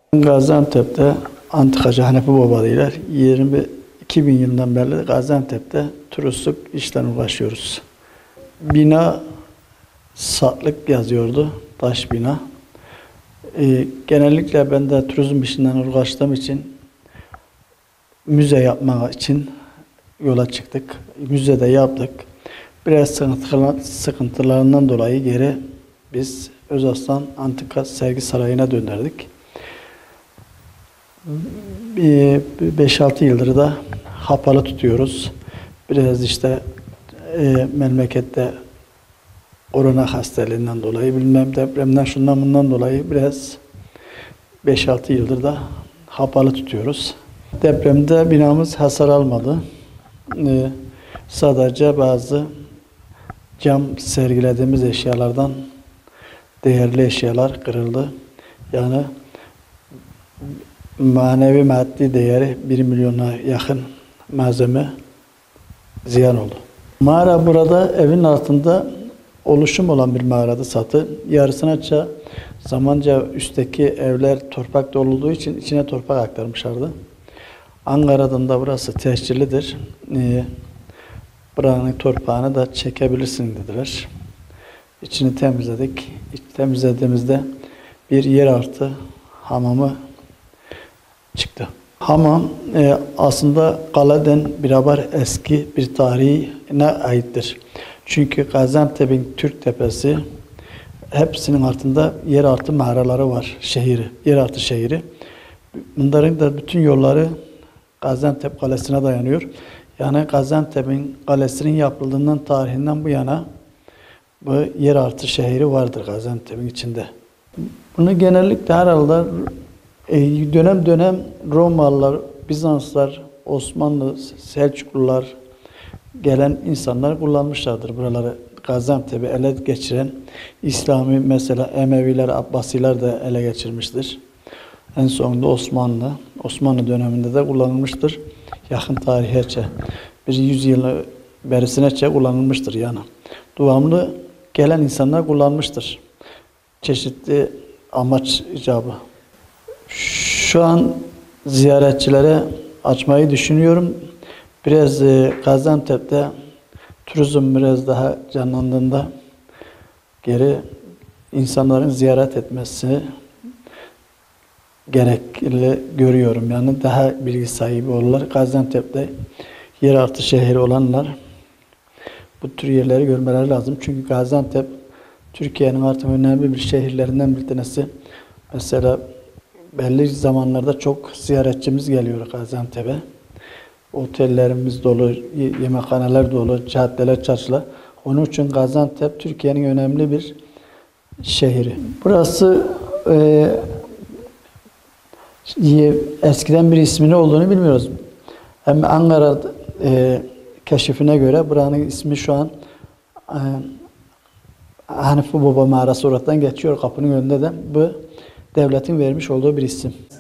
Gaziantep'te Antikacı Hanefi Baba diyorlar. 2000 yılından beri Gaziantep'te turistik işten uğraşıyoruz. Bina Saklık yazıyordu, taş bina. Genellikle ben de turizm işinden uğraştığım için müze yapmak için yola çıktık. Müzede yaptık. Biraz sıkıntılarından dolayı geri biz Özaslan Antika Sergi Sarayı'na döndürdük. 5-6 yıldır da hapalı tutuyoruz. Biraz işte memlekette korona hastalığından dolayı, bilmem depremden şundan bundan dolayı biraz 5-6 yıldır da hapalı tutuyoruz. Depremde binamız hasar almadı. Sadece bazı cam sergilediğimiz eşyalardan değerli eşyalar kırıldı. Yani manevi maddi değeri 1 milyona yakın malzeme ziyan oldu. Mağara burada evin altında oluşum olan bir mağarada satı. Yarısına zamanca üstteki evler torpak dolduğu için içine torpak aktarmışlardı. Ankara'dan da burası tescillidir. Buranın torpağını da çekebilirsin dediler. İçini temizledik. Temizlediğimizde bir yeraltı hamamı çıktı. Hamam aslında kaleden beraber eski bir tarihine aittir. Çünkü Gaziantep'in Türk Tepesi hepsinin altında yeraltı mağaraları var. Yeraltı şehri. Bunların da bütün yolları Gaziantep Kalesi'ne dayanıyor. Yani Gaziantep'in kalesinin yapıldığından tarihinden bu yana bu yeraltı şehri vardır Gaziantep'in içinde. Bunu genellikle herhalde dönem dönem Romalılar, Bizanslar, Osmanlı, Selçuklular gelen insanlar kullanmışlardır buraları. Gaziantep'i ele geçiren İslami mesela Emeviler, Abbasiler de ele geçirmiştir. En sonunda Osmanlı döneminde de kullanılmıştır. Yakın tarihe bir 100 yıl berisine kullanılmıştır yani. Devamlı gelen insanlar kullanmıştır. Çeşitli amaç icabı. Şu an ziyaretçilere açmayı düşünüyorum. Biraz Gaziantep'te turizm biraz daha canlandığında geri insanların ziyaret etmesi gerekli görüyorum. Yani daha bilgi sahibi olurlar. Gaziantep'te yeraltı şehri olanlar bu tür yerleri görmeleri lazım. Çünkü Gaziantep Türkiye'nin artık önemli bir şehirlerinden bir tanesi. Mesela belli zamanlarda çok ziyaretçimiz geliyor Gaziantep'e. Otellerimiz dolu, yemekhaneler dolu, caddeler, çarşılar. Onun için Gaziantep Türkiye'nin önemli bir şehri. Burası eskiden bir ismi ne olduğunu bilmiyoruz. Hem Ankara keşifine göre buranın ismi şu an Hanefi Baba Mağarası olaraktan geçiyor. Kapının önünde de bu devletin vermiş olduğu bir isim.